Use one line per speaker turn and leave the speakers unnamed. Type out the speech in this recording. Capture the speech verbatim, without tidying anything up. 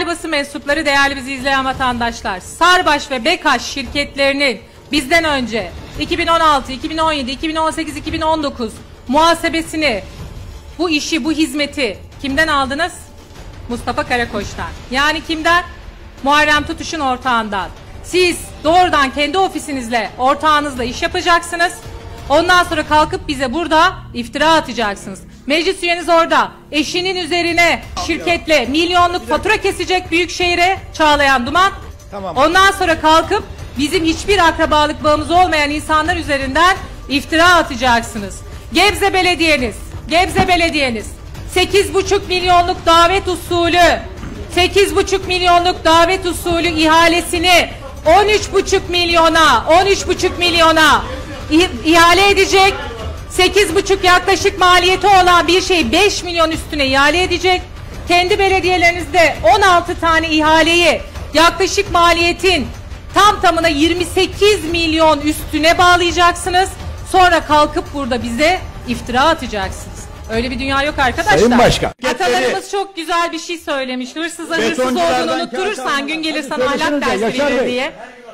Değerli basın mensupları, değerli bizi izleyen vatandaşlar, Sarbaş ve Bekaş şirketlerinin bizden önce iki bin on altı, iki bin on yedi, iki bin on sekiz, iki bin on dokuz muhasebesini, bu işi, bu hizmeti kimden aldınız? Mustafa Karakoç'tan. Yani kimden? Muharrem Tutuş'un ortağından. Siz doğrudan kendi ofisinizle, ortağınızla iş yapacaksınız. Ondan sonra kalkıp bize burada iftira atacaksınız. Meclis üyeniz orada. Eşinin üzerine şirketle milyonluk fatura kesecek Büyükşehir'e, Çağlayan Duman. Tamam. Ondan sonra kalkıp bizim hiçbir akrabalık bağımız olmayan insanlar üzerinden iftira atacaksınız. Gebze Belediye'niz, Gebze Belediye'niz sekiz buçuk milyonluk davet usulü, sekiz buçuk milyonluk davet usulü ihalesini on üç buçuk milyona, on üç buçuk milyona ihale edecek. sekiz buçuk yaklaşık maliyeti olan bir şeyi beş milyon üstüne ihale edecek. Kendi belediyelerinizde on altı tane ihaleyi yaklaşık maliyetin tam tamına yirmi sekiz milyon üstüne bağlayacaksınız. Sonra kalkıp burada bize iftira atacaksınız. Öyle bir dünya yok arkadaşlar.
Sayın Başkan.
Atalarımız çok güzel bir şey söylemiş. Hırsıza hırsız olduğunu unutturursan gün gelir sana ahlak dersi verir diye.